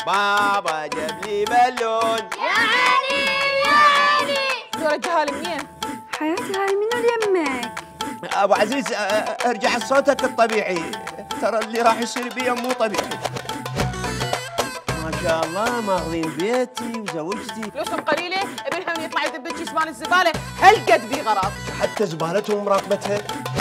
بابا جاب لي بالون. يا عيني يا عيني. دور الجهال منين؟ حياتي هاي منو يمك؟ ابو عزيز ارجع صوتك الطبيعي، ترى اللي راح يصير بي مو طبيعي. ما شاء الله ماخذين بيتي وزوجتي، فلوسهم قليله، ابنها من يطلع يدبج زبال الزباله هالقد بغرض. حتى زبالتهم مراقبتها.